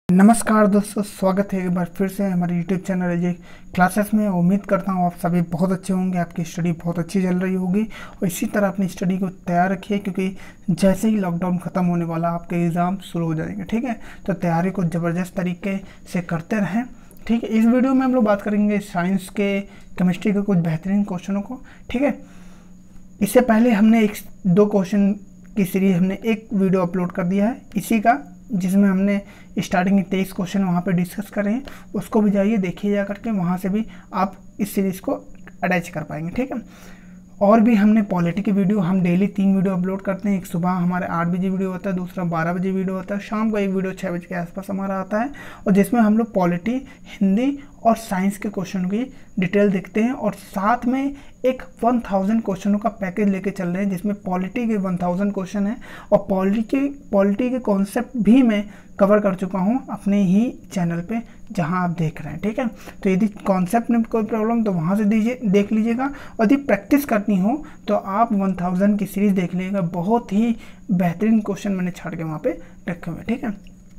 नमस्कार दोस्तों, स्वागत है एक बार फिर से हमारे YouTube चैनल अजय क्लासेस में। उम्मीद करता हूँ आप सभी बहुत अच्छे होंगे, आपकी स्टडी बहुत अच्छी चल रही होगी और इसी तरह अपनी स्टडी को तैयार रखिए, क्योंकि जैसे ही लॉकडाउन ख़त्म होने वाला आपके एग्ज़ाम शुरू हो जाएंगे। ठीक है, तो तैयारी को ज़बरदस्त तरीके से करते रहें। ठीक है, इस वीडियो में हम लोग बात करेंगे साइंस के, केमिस्ट्री के कुछ बेहतरीन क्वेश्चनों को। ठीक है, इससे पहले हमने दो क्वेश्चन की सीरीज हमने एक वीडियो अपलोड कर दिया है इसी का, जिसमें हमने स्टार्टिंग के 23 क्वेश्चन वहाँ पे डिस्कस कर रहे हैं। उसको भी जाइए देखिए जा करके, वहाँ से भी आप इस सीरीज़ को अटैच कर पाएंगे। ठीक है, और भी हमने पॉलिटी की वीडियो, हम डेली 3 वीडियो अपलोड करते हैं। एक सुबह हमारे 8 बजे वीडियो होता है, दूसरा 12 बजे वीडियो होता है, शाम को एक वीडियो 6 बजे के आसपास हमारा आता है, और जिसमें हम लोग पॉलिटी, हिंदी और साइंस के क्वेश्चन की डिटेल देखते हैं। और साथ में एक 1000 क्वेश्चनों का पैकेज लेके चल रहे हैं, जिसमें पॉलिटी के 1000 क्वेश्चन हैं और पॉलिटी के कॉन्सेप्ट भी मैं कवर कर चुका हूं अपने ही चैनल पे जहां आप देख रहे हैं। ठीक है, तो यदि कॉन्सेप्ट में कोई प्रॉब्लम तो वहां से देख लीजिएगा, और यदि प्रैक्टिस करनी हो तो आप 1000 की सीरीज़ देख लीजिएगा। बहुत ही बेहतरीन क्वेश्चन मैंने छाड़ के वहाँ पे रखे हुए। ठीक है,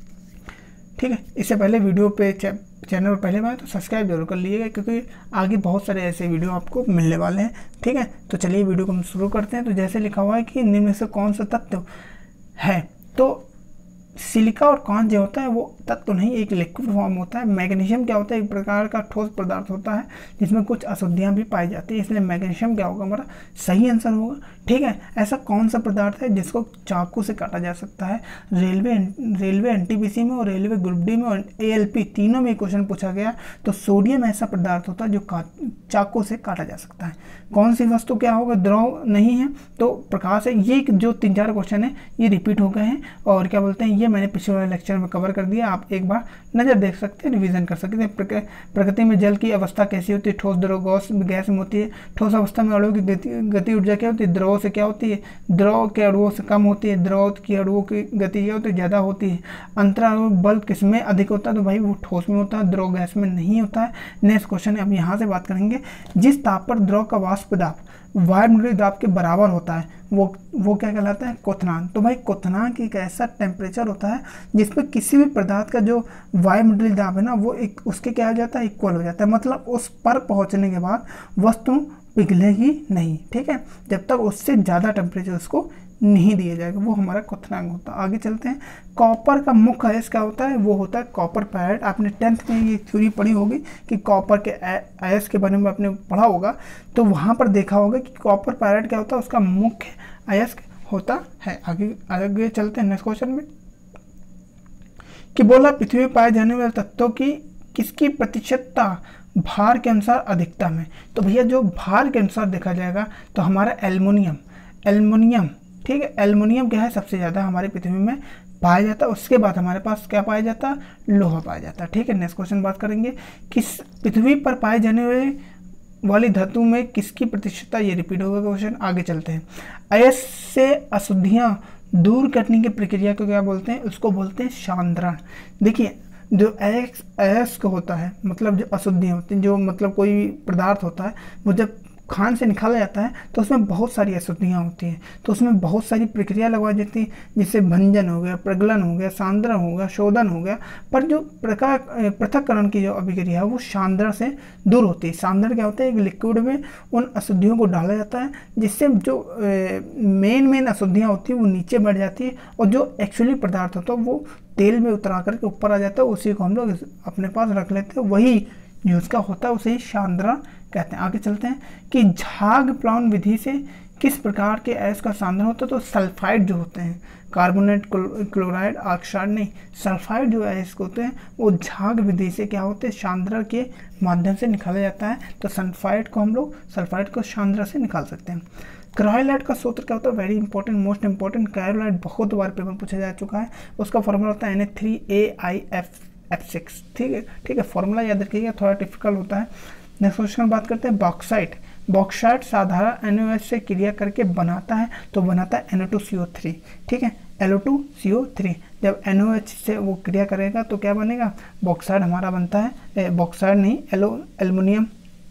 इससे पहले वीडियो पे चैनल पर पहले बार तो सब्सक्राइब जरूर कर लीजिएगा, क्योंकि आगे बहुत सारे ऐसे वीडियो आपको मिलने वाले हैं। ठीक है, तो चलिए वीडियो को हम शुरू करते हैं। तो जैसे लिखा हुआ है कि निम्न में से कौन सा तत्व है, तो सिलिका और कांच जो होता है वो तत्व नहीं, एक लिक्विड फॉर्म होता है। मैग्नीशियम क्या होता है, एक प्रकार का ठोस पदार्थ होता है जिसमें कुछ अशुद्धियाँ भी पाई जाती है, इसलिए मैग्नीशियम क्या होगा, हमारा सही आंसर होगा। ठीक है, ऐसा कौन सा पदार्थ है जिसको चाकू से काटा जा सकता है? रेलवे एनटीपीसी में और रेलवे ग्रुप डी में और एएलपी तीनों में क्वेश्चन पूछा गया। तो सोडियम ऐसा पदार्थ होता है जो चाकू से काटा जा सकता है। कौन सी वस्तु क्या होगा, द्रव नहीं है तो प्रकाश है। ये जो 3-4 क्वेश्चन है ये रिपीट हो गए हैं, और क्या बोलते हैं, ये मैंने पिछले वाले लेक्चर में कवर कर दिया। आप एक बार नज़र देख सकते हैं, रिवीजन कर सकते हैं। प्रकृति में जल की अवस्था कैसी होती है, ठोस, द्रव, गैस में होती है। ठोस अवस्था में अणुओं की गति ऊर्जा क्या होती है, द्रव से क्या होती है, द्रव के अणुओं से कम होती है। द्रव की अणुओं की गति क्या होती है, ज़्यादा होती है। अंतराणु बल किसमें अधिक होता है, तो भाई वो ठोस में होता है, द्रव गैस में नहीं होता है। नेक्स्ट क्वेश्चन है, अब यहाँ से बात करेंगे, जिस ताप पर द्रव का वाष्प दाब वायुमंडलीय दाब के बराबर होता है वो क्या कहलाता है, क्वथनांक। तो भाई क्वथनांक एक ऐसा टेम्परेचर होता है जिसपे किसी भी पदार्थ का जो वायुमंडलीय दाब है ना, वो एक उसके क्या हो जाता है, इक्वल हो जाता है। मतलब उस पर पहुंचने के बाद वस्तु पिघलेगी नहीं। ठीक है, जब तक उससे ज़्यादा टेम्परेचर उसको नहीं दिया जाएगा, वो हमारा क्वथनांक होता है। आगे चलते हैं, कॉपर का मुख्य अयस्क क्या होता है, वो होता है कॉपर पैरेट। आपने 10th में ये थ्योरी पढ़ी होगी कि कॉपर के अयस्क के बारे में आपने पढ़ा होगा, तो वहाँ पर देखा होगा कि कॉपर पैरेट क्या होता है, उसका मुख्य अयस्क होता है। आगे चलते हैं नेक्स्ट क्वेश्चन में, कि बोला पृथ्वी में पाए जाने वाले तत्वों की किसकी प्रतिशतता भार के अनुसार अधिकतम है। तो भैया जो भार के अनुसार देखा जाएगा तो हमारा एल्युमिनियम। ठीक है, एल्युमिनियम क्या है, सबसे ज़्यादा हमारी पृथ्वी में पाया जाता है। उसके बाद हमारे पास क्या पाया जाता है, लोहा पाया जाता है। ठीक है, नेक्स्ट क्वेश्चन बात करेंगे, किस पृथ्वी पर पाए जाने वाली धातु में किसकी प्रतिशतता, ये रिपीट होगा क्वेश्चन। आगे चलते हैं, अयस्क से अशुद्धियाँ दूर करने की प्रक्रिया को क्या बोलते हैं, उसको बोलते हैं सांद्रण। देखिए, जो अयस्क होता है, मतलब जो अशुद्धियाँ होती हैं, जो मतलब कोई पदार्थ होता है, वो जब खान से निकाला जाता है तो उसमें बहुत सारी अशुद्धियाँ होती हैं, तो उसमें बहुत सारी प्रक्रिया लगवाई जाती है, जिससे भंजन हो गया, प्रगलन हो गया, सांद्रण हो गया, शोधन हो गया। पर जो पृथक्करण की जो अभिक्रिया है वो सांद्रण से दूर होती है। सांद्रण क्या होता है, एक लिक्विड में उन अशुद्धियों को डाला जाता है, जिससे जो मेन अशुद्धियाँ होती हैं वो नीचे बढ़ जाती है, और जो एक्चुअली पदार्थ होता है वो तेल में उतरा करके ऊपर आ जाता है। उसी को हम लोग अपने पास रख लेते हैं, वही जो उसका होता है उसे सांद्रण कहते हैं। आगे चलते हैं, कि झाग प्लावन विधि से किस प्रकार के अयस्क का सांद्रण होता है, तो सल्फाइड जो होते हैं, कार्बोनेट, क्लोराइड, ऑक्साइड नहीं, सल्फाइड जो अयस्क होते हैं वो झाग विधि से क्या होते हैं, सांद्रण के माध्यम से निकाला जाता है। तो सल्फाइड को सांद्रण से निकाल सकते हैं। क्रायोलाइट का सूत्र क्या होता है, very important, most important. Cryolite बहुत बार पेपर पूछा जा चुका है, उसका फॉर्मूला होता है Na3AiF6। ठीक है, फॉर्मूला याद रखिएगा, थोड़ा डिफिकल्ट होता है। नेक्स्ट क्वेश्चन बात करते हैं, बॉक्साइट साधारण NaOH से क्रिया करके बनाता है, तो बनाता है NO2CO3। ठीक है, NO2CO3 जब NaOH से वो क्रिया करेगा तो क्या बनेगा, बॉक्साइड हमारा बनता है, बॉक्साइड नहीं, एल्युमिनियम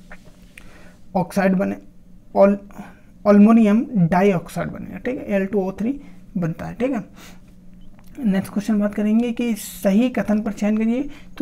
ऑक्साइड बने, एल्युमिनियम डाइऑक्साइड बनेगा। ठीक है, Al2O3 बनता है। ठीक है, नेक्स्ट क्वेश्चन बात करेंगे कि सही कथन पर चयन करिए। तो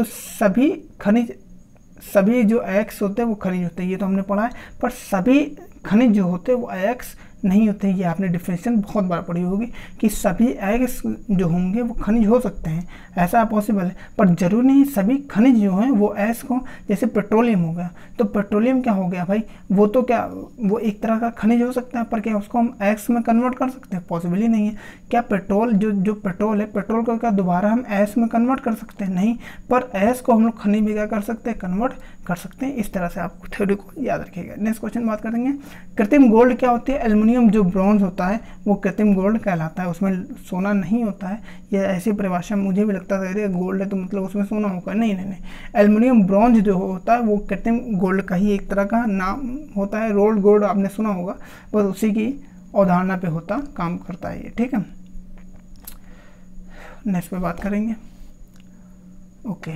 सभी जो एक्स होते हैं वो खनिज होते हैं, ये तो हमने पढ़ा है, पर सभी खनिज जो होते हैं वो एक्स नहीं होते। ये आपने डिफिनेशन बहुत बार पढ़ी होगी कि सभी एक्स जो होंगे वो खनिज हो सकते हैं, ऐसा पॉसिबल है, पर जरूरी नहीं सभी खनिज जो हैं वो एक्स को, जैसे पेट्रोलियम हो गया, तो पेट्रोलियम क्या हो गया भाई, वो तो क्या वो एक तरह का खनिज हो सकता है, पर क्या उसको हम एक्स में कन्वर्ट कर सकते हैं? पॉसिबल ही नहीं है। क्या पेट्रोल जो पेट्रोल है, पेट्रोल को क्या दोबारा हम एस में कन्वर्ट कर सकते हैं? नहीं, पर एस को हम लोग खनिज में क्या कर सकते हैं? कन्वर्ट कर सकते हैं। इस तरह से आप थ्योरी को याद रखिएगा। नेक्स्ट क्वेश्चन बात करेंगे, कृत्रिम गोल्ड क्या होती है? एल्युमिनियम जो ब्रॉन्ज होता है वो कृत्रिम गोल्ड कहलाता है, उसमें सोना नहीं होता है। ये ऐसी परिभाषा मुझे भी लगता था, अरे गोल्ड है तो मतलब उसमें सोना होगा, नहीं। एल्युमिनियम ब्रॉन्ज जो होता है वो कृत्रिम गोल्ड का ही एक तरह का नाम होता है। रोल्ड गोल्ड आपने सुना होगा, बस उसी की अवधारणा पे होता काम करता है ये, ठीक है। नेक्स्ट पे बात करेंगे। ओके,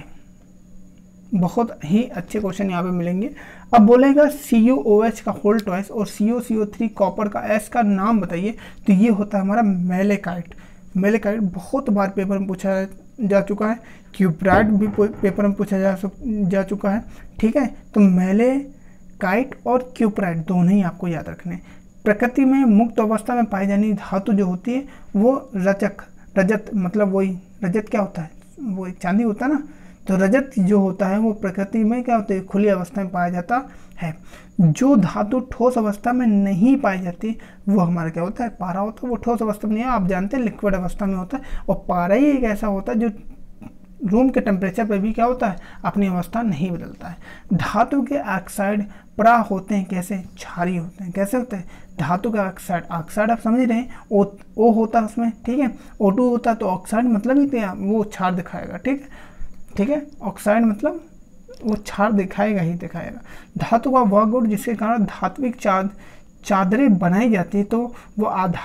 बहुत ही अच्छे क्वेश्चन यहाँ पे मिलेंगे। अब बोलेगा CuOH का होल ट्वाइस और CuCO3 कॉपर का S का नाम बताइए। तो ये होता है हमारा मेलेकाइट। मेलेकाइट बहुत बार पेपर में पूछा जा चुका है, क्यूप्राइट भी पेपर में पूछा जा चुका है, ठीक है। तो मेलेकाइट और क्यूप्राइट दोनों ही आपको याद रखने। प्रकृति में मुक्त अवस्था में पाई जाने धातु जो होती है वो रजत, मतलब वही रजत क्या होता है, वो एक चांदी होता है ना, तो रजत जो होता है वो प्रकृति में क्या होता है? खुली अवस्था में पाया जाता है। जो धातु ठोस अवस्था में नहीं पाई जाती वो हमारा क्या होता है? पारा होता है। वो ठोस अवस्था में नहीं है, आप जानते हैं लिक्विड अवस्था में होता है, और पारा ही एक ऐसा होता है जो रूम के टेम्परेचर पर भी क्या होता है? अपनी अवस्था नहीं बदलता है। धातु के ऑक्साइड प्रा होते हैं, कैसे? क्षारीय होते हैं। कैसे होते हैं? धातु का ऑक्साइड आप समझ रहे हैं, ओ होता है उसमें, ठीक है। O2 होता है, तो ऑक्साइड मतलब ही वो क्षार दिखाएगा, ठीक है। ऑक्साइड मतलब वो क्षार दिखाएगा ही दिखाएगा। धातु का वह गुण जिसके कारण धात्विक चादरें बनाई जाती है तो वो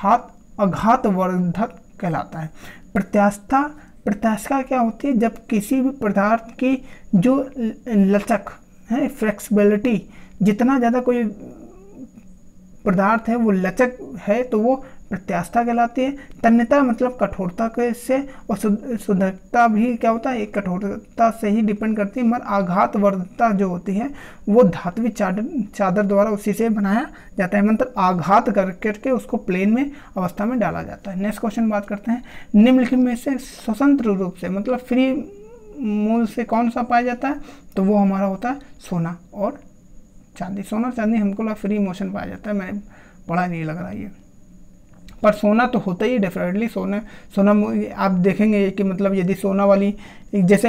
आघातवर्धक कहलाता है। प्रत्यास्थता क्या होती है? जब किसी भी पदार्थ की जो लचक है, फ्लेक्सिबिलिटी, जितना ज़्यादा कोई पदार्थ है वो लचक है तो वो प्रत्यास्थता कहलाती है। तन्यता मतलब कठोरता से, और सुदृढ़ता भी क्या होता है? एक कठोरता से ही डिपेंड करती है। मगर आघातवर्धकता जो होती है वो धात्विक चादर द्वारा उसी से बनाया जाता है, मतलब आघात करके उसको प्लेन में अवस्था में डाला जाता है। नेक्स्ट क्वेश्चन बात करते हैं, निम्नलिखित में से स्वतंत्र रूप से मतलब फ्री मूल से कौन सा पाया जाता है? तो वो हमारा होता है सोना और चांदी। सोना चांदी हमको फ्री मोशन पाया जाता है, मैंने पढ़ा नहीं लग रहा है ये, पर सोना तो होता ही डेफिनेटली। सोना आप देखेंगे कि मतलब यदि सोना वाली जैसे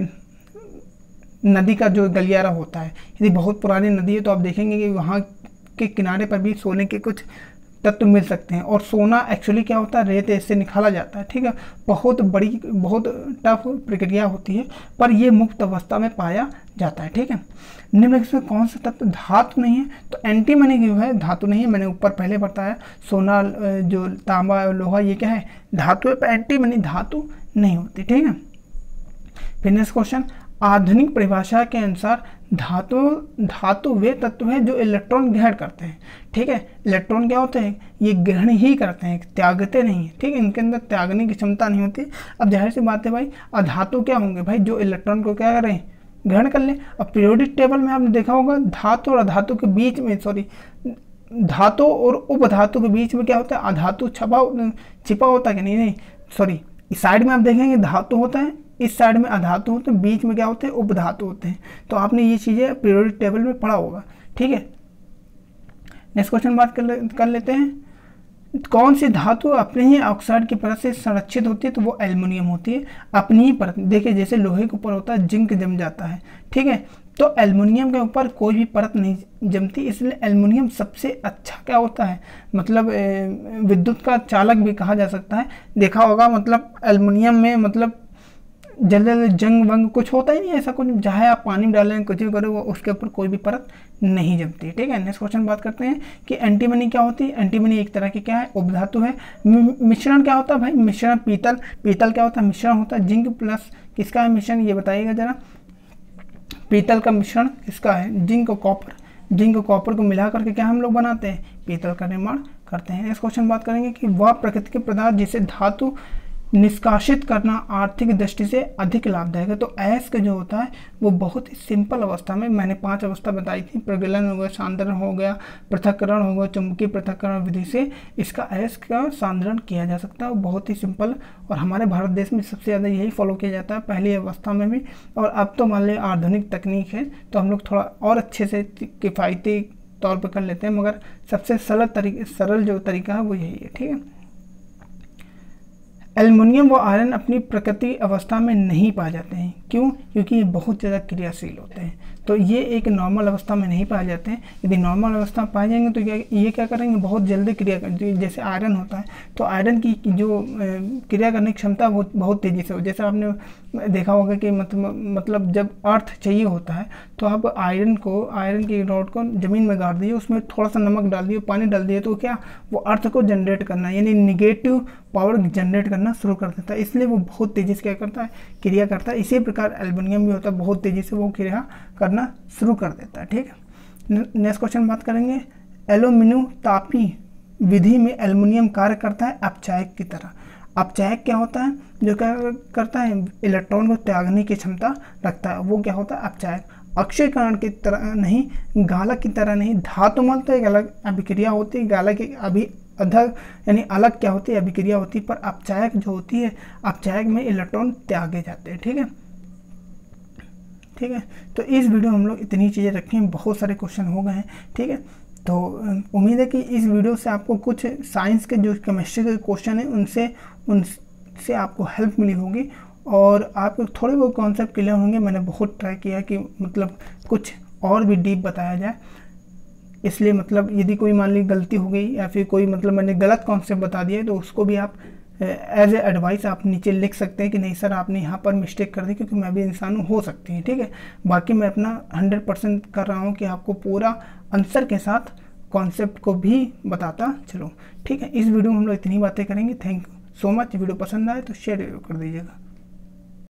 नदी का जो गलियारा होता है, यदि बहुत पुरानी नदी है तो आप देखेंगे कि वहाँ के किनारे पर भी सोने के कुछ तत्व मिल सकते हैं। और सोना एक्चुअली क्या होता है? रेत से निकाला जाता है, ठीक है। बहुत टफ प्रक्रिया होती है, पर ये मुक्त अवस्था में पाया जाता है, ठीक है। निम्नलिखित में कौन सा तत्व धातु नहीं है? तो एंटीमनी जो है धातु नहीं है, मैंने ऊपर पहले बताया। सोना, जो तांबा, लोहा, ये क्या है? धातु है, पर एंटीमनी धातु नहीं होती, ठीक है। फिर नेक्स्ट क्वेश्चन, आधुनिक परिभाषा के अनुसार धातु वे तत्व हैं जो इलेक्ट्रॉन ग्रहण करते हैं, ठीक है। इलेक्ट्रॉन क्या होते हैं? ये ग्रहण ही करते हैं, त्यागते नहीं है, ठीक है। इनके अंदर त्यागने की क्षमता नहीं होती। अब जाहिर सी बात है भाई, अधातु क्या होंगे भाई? जो इलेक्ट्रॉन को क्या करें? ग्रहण कर ले। अब पीरियोडिक टेबल में आपने देखा होगा धातु और अधातु के बीच में, धातु और उपधातु के बीच में क्या होता है? अधातु छिपा होता है कि नहीं, सॉरी, इस साइड में आप देखेंगे धातु होता है, इस साइड में अधातु होते हैं, बीच में क्या होते हैं? उपधातु होते हैं। तो आपने ये चीज़ें पीरियोडिक टेबल में पढ़ा होगा, ठीक है। नेक्स्ट क्वेश्चन बात कर लेते हैं, कौन सी धातु अपने ही ऑक्साइड की परत से संरक्षित होती है? तो वो एल्युमिनियम होती है, अपनी ही परत। देखिए जैसे लोहे के ऊपर होता है जिंक जम जाता है, ठीक है, तो एल्युमिनियम के ऊपर कोई भी परत नहीं जमती, इसलिए एल्युमिनियम सबसे अच्छा क्या होता है? मतलब विद्युत का चालक भी कहा जा सकता है। देखा होगा मतलब एल्युमिनियम में मतलब जल्दी जंग वंग कुछ होता ही नहीं, ऐसा कुछ, चाहे आप पानी में डालें कुछ भी करो, उसके ऊपर कोई भी परत नहीं जमती, ठीक है। नेक्स्ट क्वेश्चन बात करते हैं कि एंटीमनी क्या होती है? एंटीमनी एक तरह की क्या है? उपधातु है। मिश्रण क्या होता है भाई? मिश्रण पीतल क्या होता है? मिश्रण होता है। जिंक प्लस किसका है मिश्रण, ये बताइएगा जरा। पीतल का मिश्रण किसका है? जिंक और कॉपर को मिला करके क्या हम लोग बनाते हैं? पीतल का निर्माण करते हैं। नेक्स्ट क्वेश्चन बात करेंगे कि वह प्रकृति के पदार्थ जिसे धातु निष्कासित करना आर्थिक दृष्टि से अधिक लाभदायक है। तो अयस्क जो होता है वो बहुत ही सिंपल अवस्था में, मैंने 5 अवस्था बताई थी, प्रगलन हो गया, सांद्रण हो गया, पृथक्करण हो गया, चुंबकीय पृथक्करण विधि से इसका अयस्क का सांद्रण किया जा सकता है। बहुत ही सिंपल, और हमारे भारत देश में सबसे ज़्यादा यही फॉलो किया जाता है पहली अवस्था में भी। और अब तो मान लीजिए आधुनिक तकनीक है तो हम लोग थोड़ा और अच्छे से किफ़ायती तौर पर कर लेते हैं, मगर सबसे सरल जो तरीका है वो यही है। ठीक है, एल्युमिनियम व आयरन अपनी प्रकृति अवस्था में नहीं पाए जाते हैं। क्यों? क्योंकि ये बहुत ज़्यादा क्रियाशील होते हैं, तो ये एक नॉर्मल अवस्था में नहीं पाए जाते हैं। यदि नॉर्मल अवस्था में पाए जाएंगे तो ये क्या करेंगे, बहुत जल्दी क्रिया कर, जैसे आयरन होता है तो आयरन की जो क्रिया करने की क्षमता वो बहुत तेज़ी से हो। जैसे आपने देखा होगा कि मतलब जब अर्थ चाहिए होता है तो आप आयरन की रॉड को ज़मीन में गाड़ दिए, उसमें थोड़ा सा नमक डाल दिए, पानी डाल दिए, तो क्या वो अर्थ को जनरेट करना यानी निगेटिव पावर जनरेट करना शुरू कर देता है। इसलिए वो बहुत तेज़ी से क्या करता है, क्रिया करता है। इसी प्रकार एल्युमिनियम भी होता है, बहुत तेज़ी से वो क्रिया करना शुरू कर देता है। ठीक है, नेक्स्ट क्वेश्चन बात करेंगे। एल्यूमिनोतापी विधि में एल्युमिनियम कार्य करता है अपचायक की तरह। अपचायक क्या होता है, जो क्या करता है, इलेक्ट्रॉन को त्यागने की क्षमता रखता है, वो क्या होता है अपचायक। अक्षयकरण की तरह नहीं, गालक की तरह नहीं। धातुमल तो एक अलग अभिक्रिया होती है, गालक की अधक यानी अलग क्या होती है, अभिक्रिया होती है, पर अपचायक जो होती है, अपचायक में इलेक्ट्रॉन त्यागे जाते हैं। ठीक है, ठीक है, तो इस वीडियो में हम लोग इतनी चीज़ें रखी हैं, बहुत सारे क्वेश्चन हो गए हैं। ठीक है, तो उम्मीद है कि इस वीडियो से आपको कुछ साइंस के जो केमिस्ट्री के क्वेश्चन हैं उनसे आपको हेल्प मिली होगी और आपको थोड़े बहुत कॉन्सेप्ट क्लियर होंगे। मैंने बहुत ट्राई किया कि मतलब कुछ और भी डीप बताया जाए, इसलिए मतलब यदि कोई मान ली गलती हो गई या फिर कोई मतलब मैंने गलत कॉन्सेप्ट बता दिया तो उसको भी आप एज ए एडवाइस आप नीचे लिख सकते हैं कि नहीं सर आपने यहाँ पर मिस्टेक कर दी, क्योंकि मैं भी इंसान हूँ, हो सकती है। ठीक है, बाकी मैं अपना 100% कर रहा हूँ कि आपको पूरा आंसर के साथ कॉन्सेप्ट को भी बताता चलो। ठीक है, इस वीडियो में हम लोग इतनी बातें करेंगे। Thank you so much. Video पसंद आए तो शेयर कर दीजिएगा।